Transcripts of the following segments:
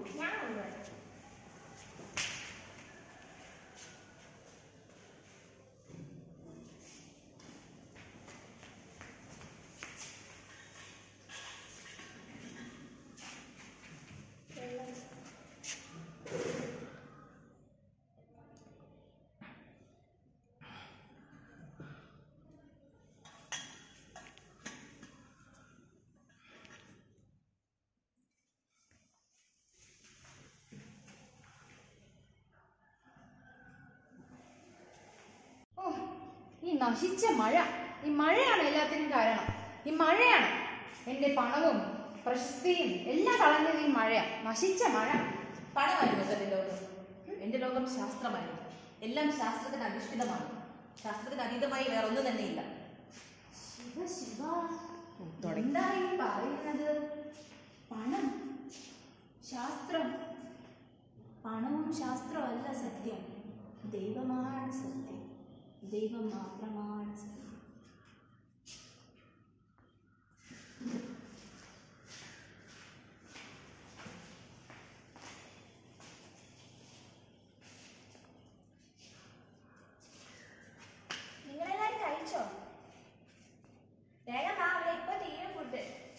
ഈ നശിച്ച മഴ, ഈ മഴയാണ് എല്ലാത്തിനും കാരണം. ഈ മഴയാണ് എന്റെ പണവും പ്രശസ്തിയും എല്ലാം കളഞ്ഞത്. ഈ മഴയാണ്, നശിച്ച മഴ. പണമായിരുന്നു എന്റെ ലോകം. എന്റെ ലോകം ശാസ്ത്രമായിരുന്നു. എല്ലാം ശാസ്ത്രത്തിന് അധിഷ്ഠിതമാണ്. ശാസ്ത്രത്തിന് അതീതമായി വേറെ ഒന്നും തന്നെ ഇല്ല. ശിവ ശിവ, എന്താ ഈ പറയുന്നത്? പണം, ശാസ്ത്രം. പണവും ശാസ്ത്രവും അല്ല സത്യം, ദൈവമാണ് സത്യം. ദൈവം മാത്രമാണ് സത്യം. നിങ്ങളെല്ലാരും കഴിച്ചോ? വേഗം വാ, അവിടെ ഇപ്പൊ തീരെ ഫുഡ്.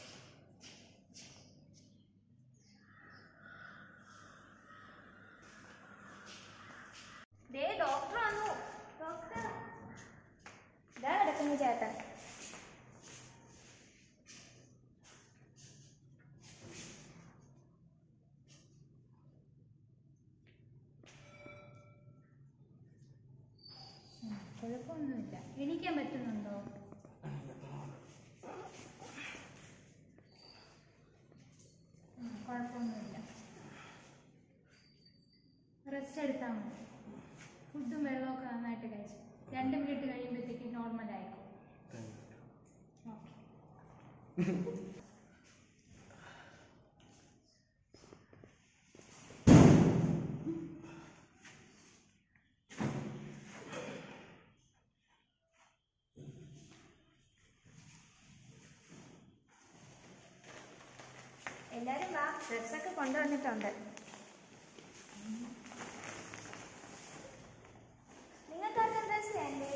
ദേ ഡോക്ടർ വന്നു. ഡോക്ടർ ഇതാ കിടക്കുന്നു ചേട്ടൻ. കുഴപ്പമൊന്നുമില്ല. എണീക്കാൻ പറ്റുന്നുണ്ടോ? കുഴപ്പമൊന്നുമില്ല. റെസ്റ്റ് എടുത്താൽ മതി. ഫുഡും വെള്ളമൊക്കെ നന്നായിട്ട് കഴിച്ചു. 2 മിനിറ്റ് കഴിയുമ്പോഴത്തേക്ക് നോർമൽ ആയിക്കോ. എല്ലാരും വാ, ഡ്രസ്സൊക്കെ കൊണ്ടുവന്നിട്ടുണ്ട്. നിങ്ങൾക്കൊക്കെ ഡ്രസ് വേണ്ടേ?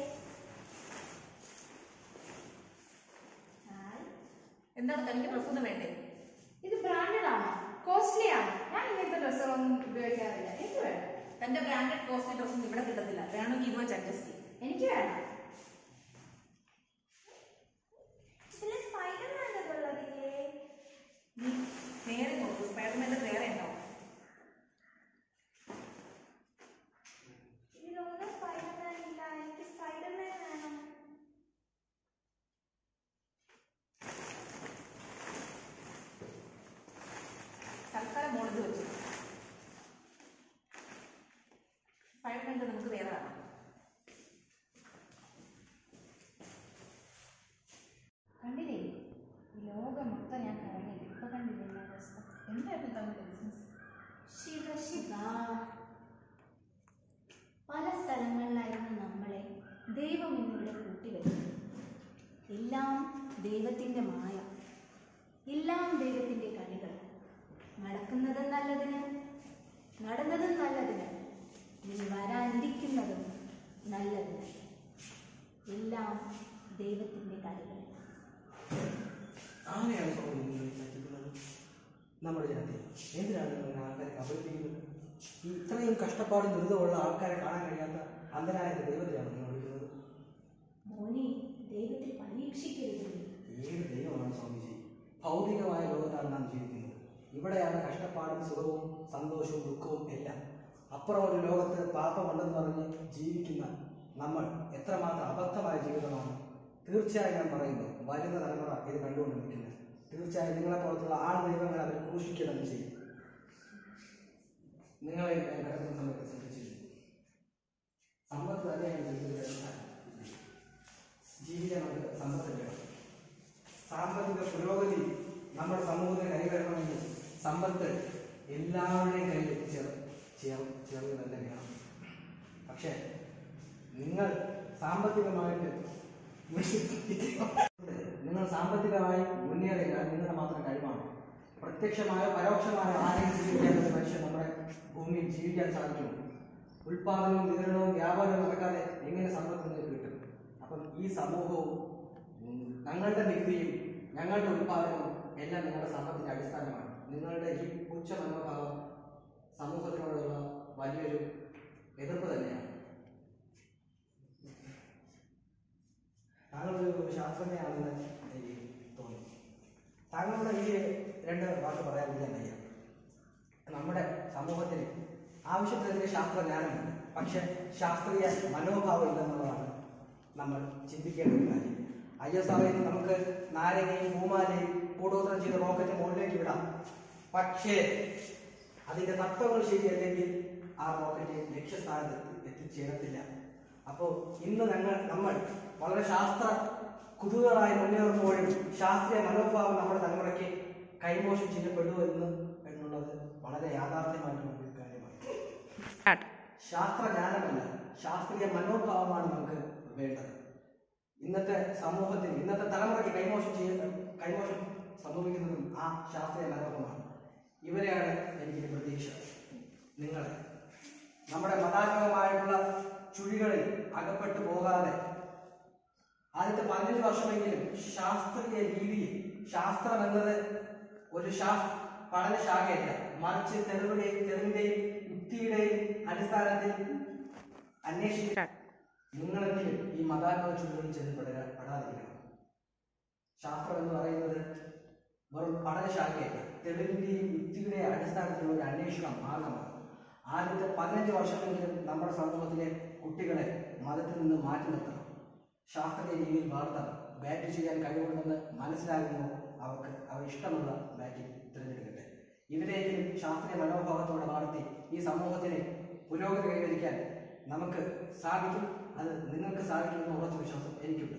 എന്താണ് തനിക്ക് ഡ്രസ്സൊന്നും വേണ്ടേ? ഇത് ബ്രാൻഡഡ് ആണോ? കോസ്റ്റ്ലി ആണോ? ഞാൻ ഇങ്ങനത്തെ ഡ്രസ്സുകളൊന്നും ഉപയോഗിക്കാറില്ല. എനിക്ക് വേണം. തന്റെ ബ്രാൻഡഡ് കോസ്റ്റ്ലി ഡ്രസ്സൊന്നും ഇവിടെ കിട്ടത്തില്ല. വേണമെങ്കിൽ ഇത് വെച്ച് അഡ്ജസ്റ്റ് ചെയ്യും. എനിക്ക് വേണം. ഇതില് സ്പൈഡർമാൻ്റെ ഉള്ളതില്ലേ? നേരെ നോക്കൂ, സ്പൈഡർമാൻ്റെ വേറെ ഉണ്ടാവും. ഇതിലൊന്നും സ്പൈഡർമാൻ ഇല്ല. എനിക്ക് സ്പൈഡർമാൻ വേണം. തൽക്കാലം മോളിത് വെച്ചു. സ്പൈഡർമാൻ്റെ നമുക്ക് വേറെ കാണാം. കണ്ടില്ലേ, ഈ ലോകം മൊത്തം ഞാൻ കറങ്ങിയില്ല. ഇപ്പൊ കണ്ടില്ലേ എൻ്റെ അവസ്ഥ? എന്തായിരുന്നു തങ്ങളുടെ ബിസിനസ്? ശിവ ശിവ, പല സ്ഥലങ്ങളിലായിരുന്നു നമ്മളെ ദൈവം എന്നിവിടെ കൂട്ടിവെച്ചത്. എല്ലാം ദൈവത്തിൻ്റെ മായ, എല്ലാം ദൈവത്തിൻ്റെ കളികൾ. നടക്കുന്നതും നല്ലതിന്, നടന്നതും നല്ലതിന്, ഇനി വരാനിരിക്കുന്നതും നല്ലതിന്. എല്ലാം ദൈവത്തിൻ്റെ കളികൾ. ആരെയാണ് പറ്റിക്കുന്നത്? നമ്മുടെ ജനത്തെ എന്തിനാണ് നിങ്ങൾ ആൾക്കാരെ കബളിപ്പിക്കുന്നത്? ഇത്രയും കഷ്ടപ്പാടും ദുരിതമുള്ള ആൾക്കാരെ കാണാൻ കഴിയാത്ത അന്ധനായ ദൈവത്തെയാണ് നിങ്ങൾ വിളിക്കുന്നത്. മോനെ, ദൈവത്തെ പരീക്ഷിക്കരുത്. ഏത് ദൈവമാണ് സ്വാമിജി? ഭൗതികമായ ലോകത്താണ് നാം ജീവിക്കുന്നത്. ഇവിടെയാണ് കഷ്ടപ്പാടും സുഖവും സന്തോഷവും ദുഃഖവും എല്ലാം. അപ്പുറം ഒരു ലോകത്ത് പാപമുണ്ടെന്ന് പറഞ്ഞ് ജീവിക്കുന്ന നമ്മൾ എത്രമാത്രം അബദ്ധമായ ജീവിതമാണ്. തീർച്ചയായും ഞാൻ പറയുന്നു, വരുന്ന തലമുറ ഇത് കണ്ടുകൊണ്ട് നിൽക്കുന്നത്. തീർച്ചയായും നിങ്ങളെപ്പോലത്തുള്ള ദൈവങ്ങളെ അവർ ക്രൂശിക്കുകയെന്ന് ചെയ്യും. നിങ്ങളെ കിടക്കുന്ന സമയത്ത് ശ്രദ്ധിച്ചിരുന്നു. സമ്പത്ത് തന്നെയാണ് ജീവിതം. സമ്പത്ത് വേണം. സാമ്പത്തിക പുരോഗതി നമ്മുടെ സമൂഹത്തിന് കൈവരണമെങ്കിൽ സമ്പത്ത് എല്ലാവരുടെയും കയ്യിൽ ചേർന്ന് തന്നെ വേണം. പക്ഷേ നിങ്ങൾ സാമ്പത്തികമായിട്ട് മുന്നേറിയാൽ നിങ്ങളുടെ മാത്രം കഴിവാണ്. പ്രത്യക്ഷമായോ പരോക്ഷമായോ ആരെയും ജീവിക്കാത്ത മനുഷ്യൻ നമ്മുടെ ഭൂമിയിൽ ജീവിക്കാൻ സാധിക്കുമോ? ഉൽപാദനവും വിതരണവും വ്യാപാരവും നടക്കാതെ എങ്ങനെ സമ്പത്ത് നിങ്ങൾക്ക് കിട്ടും? അപ്പം ഈ സമൂഹവും ഞങ്ങളുടെ നികുതിയും ഞങ്ങളുടെ ഉൽപാദനവും എല്ലാം നിങ്ങളുടെ സമ്പത്തിന്റെ അടിസ്ഥാനമാണ്. നിങ്ങളുടെ ഈ ഉച്ച മനോഭാവം സമൂഹത്തിനോടുള്ള വലിയൊരു എതിർപ്പ് തന്നെയാണ്. താങ്കളൊരു ശാസ്ത്രജ്ഞയാണെന്ന് എനിക്ക് തോന്നി. താങ്കളുടെ ഈ 2 വാക്ക് പറയാതിരിക്കാൻ വയ്യ. നമ്മുടെ സമൂഹത്തിന് ആവശ്യത്തിനെതിരെ ശാസ്ത്രജ്ഞാനമുണ്ട്, പക്ഷെ ശാസ്ത്രീയ മനോഭാവം ഇല്ലെന്നുള്ളതാണ് നമ്മൾ ചിന്തിക്കേണ്ട ഒരു കാര്യം. ISROയിൽ നമുക്ക് നാരങ്ങയും പൂമാലയും കൂടോത്രം ചെയ്ത് റോക്കറ്റ് മുകളിലേക്ക് വിടാം, പക്ഷേ അതിന്റെ തത്വങ്ങൾ ശരിയല്ലെങ്കിൽ ആ റോക്കറ്റ് ലക്ഷ്യസ്ഥാനത്ത് എത്തിച്ചേരത്തില്ല. അപ്പോൾ ഇന്ന് നമ്മൾ വളരെ ശാസ്ത്ര കുതുകളായി മുന്നേറുമ്പോഴും ശാസ്ത്രീയ മനോഭാവം നമ്മുടെ തലമുറയ്ക്ക് കൈമോശം ചെയ്യപ്പെടുമോ എന്നുള്ളത് വളരെ യാഥാർത്ഥ്യമായിട്ടുള്ള ഒരു കാര്യമാണ്. ശാസ്ത്രജ്ഞാനമല്ല, ശാസ്ത്രീയ മനോഭാവമാണ് നമുക്ക് വേണ്ടത്. ഇന്നത്തെ സമൂഹത്തിന്, ഇന്നത്തെ തലമുറയ്ക്ക് കൈമോശം സംഭവിക്കുന്നതും ആ ശാസ്ത്രീയ മനോഭാവമാണ്. ഇവരെയാണ് എനിക്ക് പ്രതീക്ഷ. നിങ്ങളെ നമ്മുടെ മതാത്മകമായിട്ടുള്ള ചുഴികളിൽ അകപ്പെട്ടു പോകാതെ ആദ്യത്തെ 15 വർഷമെങ്കിലും ശാസ്ത്രീയ രീതിയിൽ, ശാസ്ത്രം എന്നത് ഒരു പഠനശാഖയല്ല, മറിച്ച് തെളിവിന്റെയും യുക്തിയുടെയും അടിസ്ഥാനത്തിൽ അന്വേഷിക്കാൻ നിങ്ങളെങ്കിലും ഈ മതാത്മക ചുഴികളിൽ ചെന്ന് പെടാതിരിക്കണം. ശാസ്ത്രം എന്ന് പറയുന്നത് വെറും പഠനശാഖയല്ല, തെളിവിന്റെയും യുക്തിയുടെയും അടിസ്ഥാനത്തിലുള്ള ഒരു അന്വേഷണ മാർഗമാണ്. ആദ്യത്തെ 15 വർഷമെങ്കിലും നമ്മുടെ സമൂഹത്തിലെ കുട്ടികളെ മതത്തിൽ നിന്ന് മാറ്റി നിർത്തണം. ശാസ്ത്രീയ രീതിയിൽ വളർത്തണം. ബാറ്റ് ചെയ്യാൻ കഴിവുണ്ടെന്ന് മനസ്സിലാകുമ്പോൾ അവർ ഇഷ്ടമുള്ള ബാറ്റിംഗ് തിരഞ്ഞെടുക്കട്ടെ. ഇവരെയും ശാസ്ത്രീയ മനോഭാവത്തോടെ വളർത്തി ഈ സമൂഹത്തിന് പുരോഗതി കൈവരിക്കാൻ നമുക്ക് സാധിക്കും. അത് നിങ്ങൾക്ക് സാധിക്കുമെന്ന് ഉറച്ച വിശ്വാസം എനിക്കുണ്ട്.